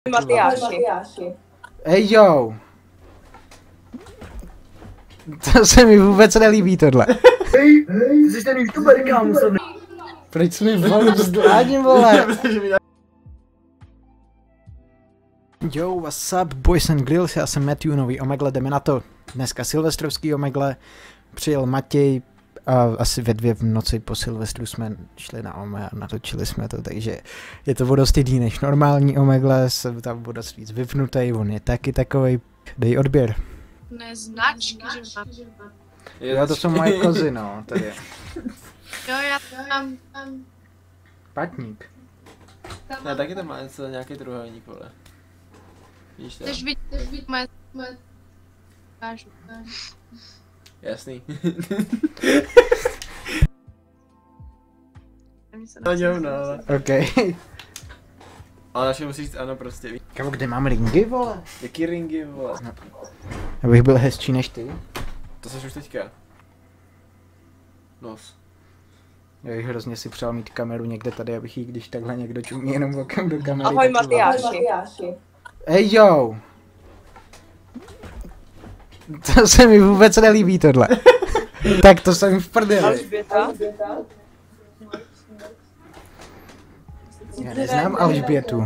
Matyáši. Ej jo! To se mi vůbec nelíbí tohle. Hej, ty jsi ten youtuber, kámo, se Proč jsi mi volil vzdáním, vole? Yo, what's up, boys and grills, já jsem Matthew, nový Omegle, jdeme na to. Dneska silvestrovský Omegle, přijel Matěj a asi ve 2 v noci po Silvestru jsme šli na Ome a natočili jsme to, takže je to o dost jiný než normální Omegle, jsem tam o dost víc vypnutý, on je taky takovej, dej odběr. Ne značky, že mám. Jo, to jsou moje kozy, no, tady. Jo, já tam... Patník. Ne, taky tam má něco, nějaký trojúhelník, vole. Víš to? Chceš vidět moje... Kážu. Jasný. No, no. OK. Ale naše musí říct ano prostě. Kámo, kde mám ringy, vole? Jaký ringy, vole? No. Abych byl hezčí než ty. To seš už teďka. Nos. Já bych hrozně si přál mít kameru někde tady, abych jí, když takhle někdo čumí jenom okem do kamery. Ahoj Matyáši. Ej jo! To se mi vůbec nelíbí tohle. Tak to jsem v prdeli. Alžběta. Já neznám Alžbětu.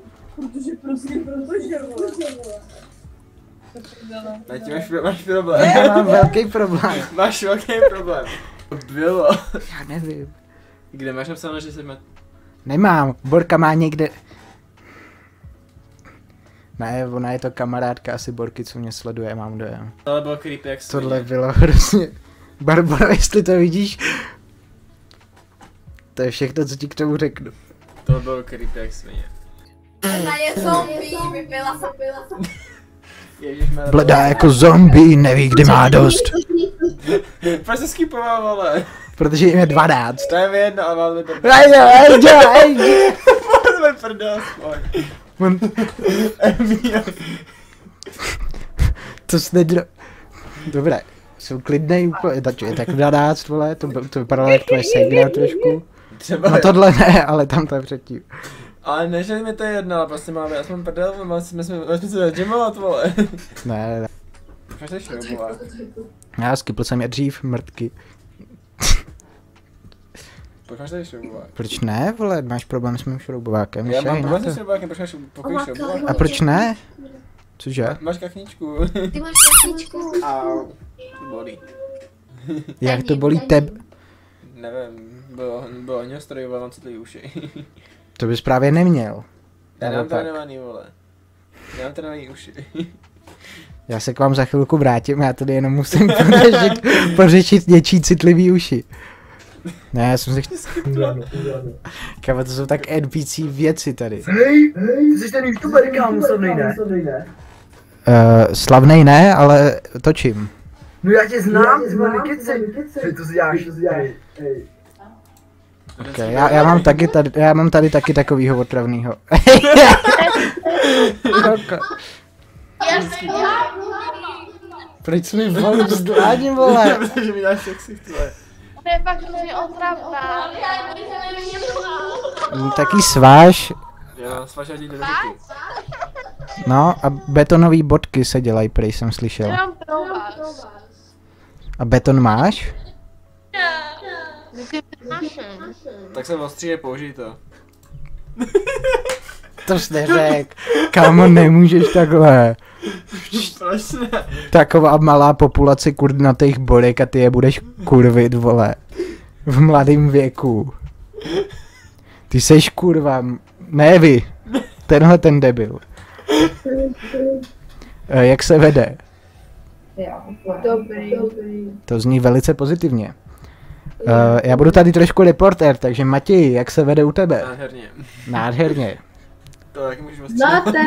Máš problém. Já mám velký problém. Máš velký problém. Bylo. Já nevím. Kde máš napsáno, že jsi Nemám. Borka má někde... Ne, ona je to kamarádka asi Borky, co mě sleduje, mám dojem. Tohle bylo creepy jak svině. Tohle bylo hrozně... Barbara, jestli to vidíš... To je všechno, co ti k tomu řeknu. Tohle bylo creepy jak svině. Ona je zombie, vypila se. Ježišmarja. Bledá jako zombie, neví, kdy má dost. Proč se skipoval, vole? Protože jim je 12. To je mi jedno, ale máme prdel. Máme prdel, aspoň. To snedro... Dobré, jsem klidnej úplně, tak 12, vole, to vypadalo jak tvoje segra trošku. Třeba No tohle ne, ale tam to je předtím. Ale ne, že mi to je jedno, ale prostě máme aspoň prdel, jsme se gymovat, vole. Ne. Proč se šroubovat? Já skipl jsem je dřív, mrtky. Proč se šroubovat? Proč ne, vole, máš problém s mým šroubovákem? Já mám šaj na problém to. s šroubovákem, proč máš pokoj šroubovat? A proč ne? Cože? Máš kachničku. Ty máš kachničku. Au. Bolí. Jak to bolí teb? Nevím, bylo ohňostrojové, mám citlivý uši. To bys právě neměl. Já Nebo nemám tak. trénovaný, vole. Já mám trénovaný uši. Já se k vám za chvilku vrátím, já tady jenom musím pořešit něčí citlivý uši. Ne, já jsem se chtěl... Kámo, to jsou tak NPC věci tady. Hej, ty jsi ten youtuber, kámo, slavnej, ne? Slavnej ne, ale točím. No já tě znám, ty vole, nekeci. Hej, to si děláš, hej. Okay, já mám tady taky takovýho otravnýho. Proč jsi mi volil vzdáním, vole? Protože mi dáš sexy, vole. To je fakt hrozně otravná. Taký sváš. Jo, svažil ti do ruky. No a betonový bodky se dělají, prej jsem slyšel. Mám pro vás. A beton máš? Tak se ostříje, použij to. To jsi neřek. Kámo, nemůžeš takhle. Proč ne? Taková malá populace kurdnatých borek a ty je budeš kurvit, vole. V mladém věku. Ty seš kurva, ne vy. Tenhle ten debil. Jak se vede? Dobrý. To zní velice pozitivně. Já budu tady trošku reportér, takže Matěj, jak se vede u tebe? Nádherně. Nádherně. To taky můžeš ostříhat.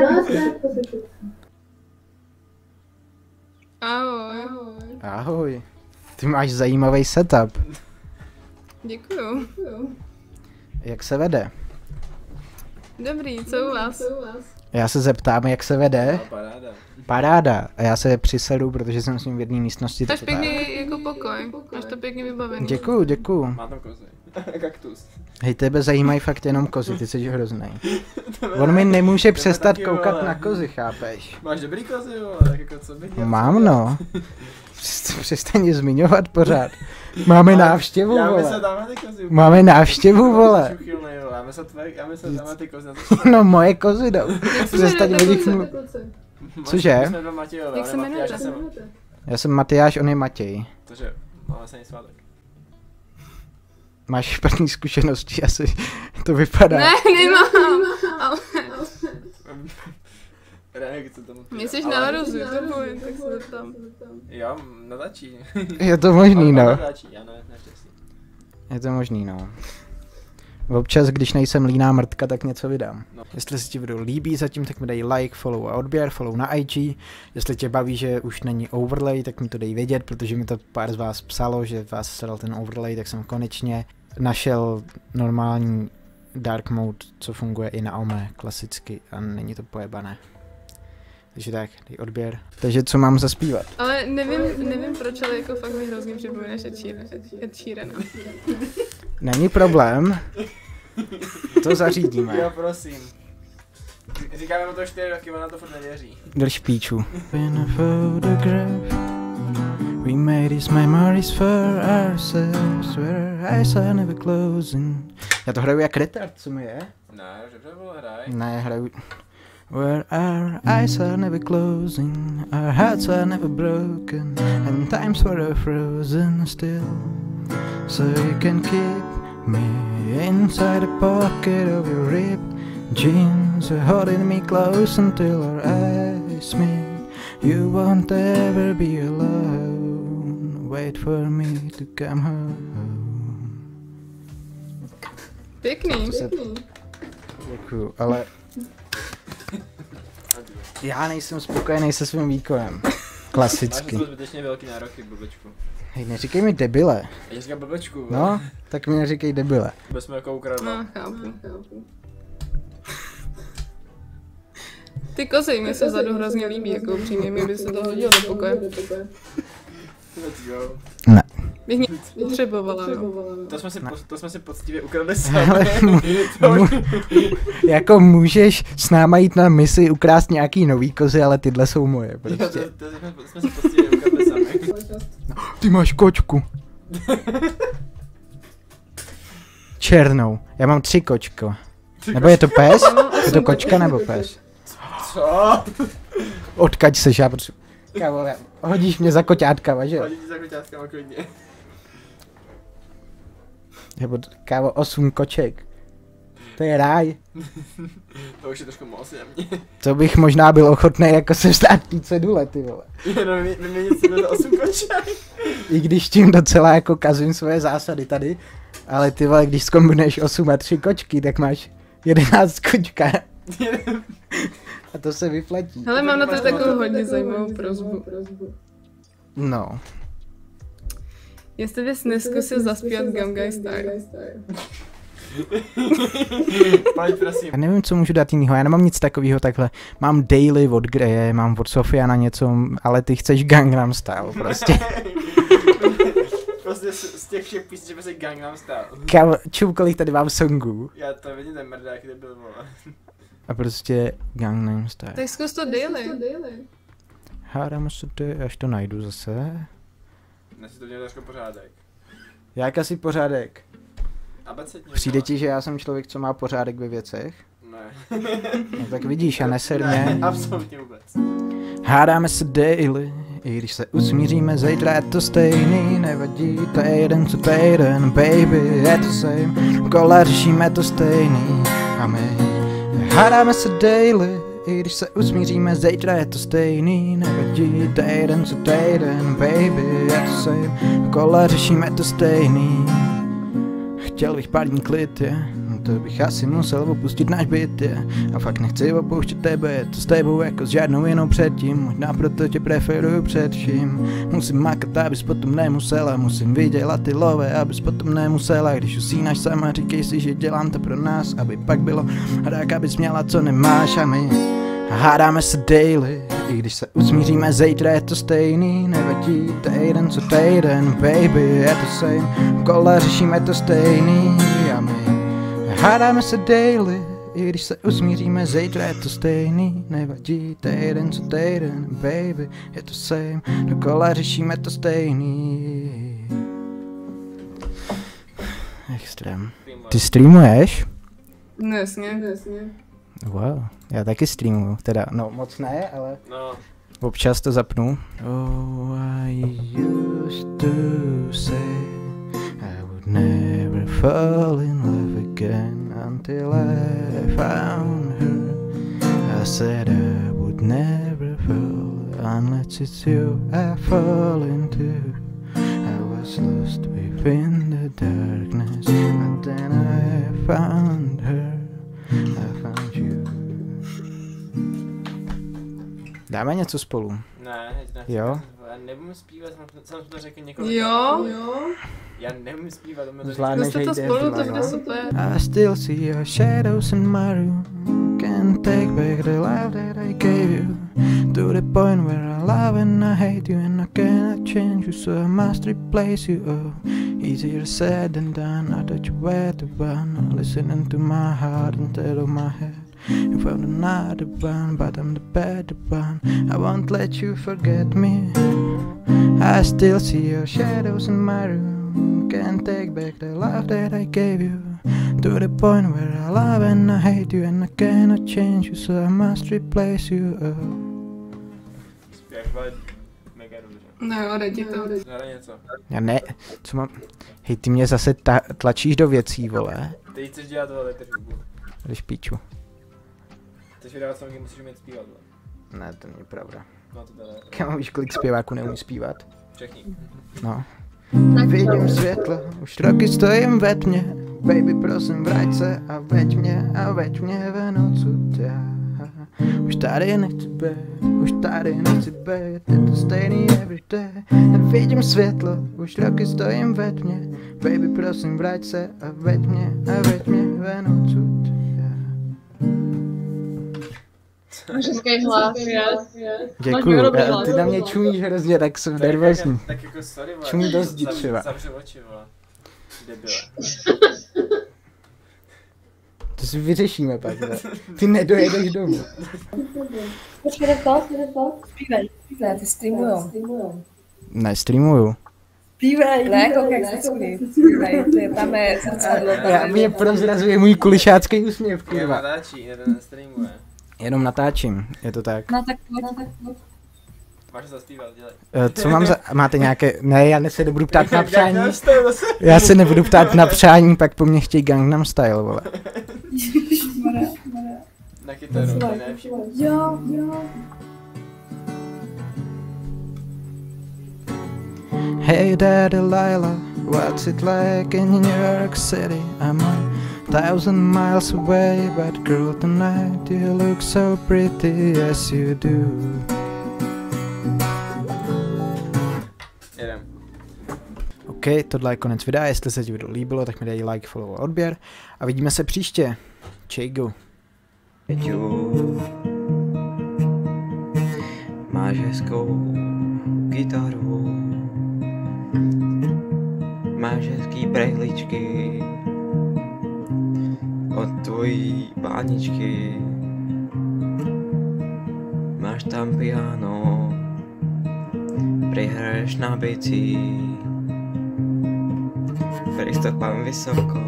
Ahoj. Ahoj. Ty máš zajímavý setup. Děkuju. Jak se vede? Dobrý, co u vás? Já se zeptám, jak se vede. Paráda. Paráda. A já se přisedu, protože jsem s ním v jedné místnosti. Máš tak- pěkný jako pokoj. Máš to pěkně vybavený. Děkuju, děkuju. Má tam kozy. Kaktus. Hej, tebe zajímají fakt jenom kozy, ty jsi hroznej. On mi nemůže přestat taky, koukat vole. na kozy, chápeš? Máš dobrý kozy, vole, tak jako co bych dělal? Mám no. Přestaň je zmiňovat pořád. Máme návštěvu, Já myslel, vole. dáme ty kozy. Máme návštěvu, vole. Čuchylnej, vole. Já myslel, dáme ty kozy. No moje kozy jdou. Jak se Přestaň jmenujete, o nich kluci? mluvit. Cože? My jsme dva Matějové, Jak se ale Matyáš, jmenujete? Já jsem Matyáš, on je Matěj. Tože máme se nic svátek. Máš špatný zkušenosti, asi to vypadá. Ne, nemám. Ale Reakce tomu. myslíš na rozu, to bojím, tak se zeptám. Jo, natáčí. Je to možný, On no. natáčí, já ne, naštěstí. Je to možný, no. Občas, když nejsem líná mrtka, tak něco vydám. No. Jestli se ti video líbí zatím, tak mi dej like, follow a odběr, follow na IG. Jestli tě baví, že už není overlay, tak mi to dej vědět, protože mi to pár z vás psalo, že vás sedal ten overlay, tak jsem konečně našel normální dark mode, co funguje i na OME klasicky a není to pojebané. Takže tak, dej odběr. Takže co mám zaspívat? Ale nevím proč, ale jako fakt mi hrozně připomínáš Ed Sheerana. Není problém. To zařídíme. Jo, prosím. Říkáme mu to 4 roky, ona to furt nevěří. Drž píču. In a photograph, we made these memories for ourselves, where our eyes are never closing. Já to hraju jak retard, co mi je? Ne, dobře, vole, hraj. Ne, hraju... Where our eyes are never closing, our hearts are never broken, and times were frozen still. So you can keep me inside the pocket of your ripped jeans, holding me close until our eyes meet. You won't ever be alone. Wait for me to come home. Pěkný. Děkuju, ale já nejsem spokojený se svým výkonem. Klasicky. Máš to zbytečně velký nároky, blbečku. Hej, neříkej mi debile. Já říkám blbečku, vole. No, tak mi neříkej debile. Vůbec jsme jako ukradl. No, chápu. Ty kozy mi se vzadu hrozně líbí, jako upřímně, mi by se to hodilo do pokoje. Let's go. Ne. Bych mě potřebovala, no. To jsme si poctivě ukradli sami. Ale jako můžeš s náma jít na misi ukrást nějaký nový kozy, ale tyhle jsou moje Jo, prostě. to jsme si poctivě ukradli sami. Ty máš kočku. Černou. Já mám 3 kočko. Nebo je to pes? Je to kočka nebo pes? Co? Odkaď seš, já potřebuji. Kámo, hodíš mě za koťátkama, že jo? Hodí ti za koťátkama klidně. Nebo kámo, 8 koček. To je ráj. To už je trošku moc na mě. To bych možná byl ochotný jako se vzdát té cedule, ty vole. Jenom vyměnit si za 8 koček. I když tím docela jako kazím svoje zásady tady. Ale ty vole, když zkombinuješ 8 a 3 kočky, tak máš 11 kočka. A to se vyplatí. Hele, mám na to takovou hodně zajímavou prosbu. No. Jestli bys neskusil zaspívat Gangnam Style. Pojď, prosím. Já nevím, co můžu dát jinýho, já nemám nic takového takhle. Mám Daily od Greje, mám od Sofiana něco, ale ty chceš Gangnam Style prostě. Prostě z těch všech písní, že by se Gangnam Style. Kámo, čum, kolik tady mám songů. Já to vidím, ten mrdák, kde byl, vole. A prostě Gangnam Style. Tak zkus to daily. Hádám se to, až to najdu zase. Dnes si to dělal trošku pořádek. Jak asi pořádek? Abecedně. Přijde ti, že já jsem člověk, co má pořádek ve věcech? Ne. No tak vidíš a neser mě. Absolutně vůbec. Hádáme se daily, i když se usmíříme, zítra je to stejný, nevadí, týden co týden, baby, je to same, kola řešíme to stejný, a my hádáme se daily, i když se usmíříme, zítra je to stejný, nevadí, týden co týden, baby, je to same, kola řešíme to stejný. Chtěl bych pár dní klid, je. To bych asi musel opustit náš byt, je. A fakt nechci opouštět tebe, je to s tebou jako s žádnou jinou předtím. Možná proto tě preferuju před vším. Musím makat, abys potom nemusela, musím vydělat ty love, abys potom nemusela. Když usínáš sama, říkej si, že dělám to pro nás, aby pak bylo hrák, abys měla, co nemáš, a my hádáme se daily. I když se usmíříme, zítra je to stejný. Nevadí týden co týden, baby, je to same. V kole řešíme to stejný a my hádáme se daily. I když se usmíříme, zítra je to stejný. Nevadí týden co týden, baby, je to same. Dokola řešíme to stejný. Extrém. Ty streamuješ? No jasně. Wow, já taky streamuju, teda, no moc ne, ale No. občas to zapnu. Oh, I used to say I would never fall in love again until I found her. I said I would never fall unless it's you I fall into. I was lost within the darkness, but then I found her. I found you. Dáme něco spolu? Ne, nechci. Jo? Já nebudu zpívat, jsem to řekl několikrát. Jo. Já neumím zpívat, to mě to Zvládneš Zkuste to hejt spolu, to deadline, bude no? super. I still see your shadows in my room. Can't take back the life that I gave you. To the point where I love and I hate you, and I cannot change you, so I must replace you. Oh, easier said than done. I thought you were the one, listening to my heart instead of my head. You found another one, but I'm the better one. I won't let you forget me. I still see your shadows in my room. Can't take back the love that I gave you. To the point where I love and I hate you, and I cannot change you, so I must replace you. Oh. Zpěvat mega dobře. No, jde ti to. Zahraj něco. Já ne, co mám? Hej, ty mě zase tlačíš do věcí, vole. Ty chceš dělat tohle tržbu. Jdeš píču. Chceš vydávat songy, musíš umět zpívat. Vole. Ne, to není pravda. No to teda. Kámo, víš, kolik zpěváků neumí zpívat? Všechny. No. Vidím světlo, už roky stojím ve tmě. Baby, prosím, vrať se a veď mě ven odsud já. Už tady nechci být, je to stejný everyday. Vidím světlo, už roky stojím ve tmě. Baby, prosím, vrať se a veď mě ven odsud já. Máš hezký hlas, Děkuju, ty na mě čumíš hrozně, tak jsem nervózní. Tak jako sorry, vole. Čumí do zdi třeba. Zavřu oči, vole. Debile. To si vyřešíme pak, ne? Ty nedojedeš domů. Počkej, zpívej, ty streamujou. Ne, streamuju. Ne, koukej, jak se zpívej, tam je zrcadlo. Mě prozrazuje můj kulišácký úsměv, Já kurva. natáčí, jeden nestreamuje. Jenom natáčím, je to tak. No tak Máš to zaspívat, dělej. Co mám za... Máte nějaké... Ne, já se nebudu ptát na přání. Já se nebudu ptát na přání, pak po mně chtějí Gangnam Style, vole. Na kytaru, to ne všichni. Jo. Hey there, Delilah, what's it like in New York City? I'm 1,000 miles away, but girl, tonight you look so pretty, yes you do. Jedem. OK, tohle je konec videa, jestli se ti video líbilo, tak mi dej like, follow a odběr a vidíme se příště. Čejgu. Peťu, máš hezkou kytaru, máš hezký brejličky od tvojí báničky, máš tam piano, prehraješ na bicí, pristupám vysoko,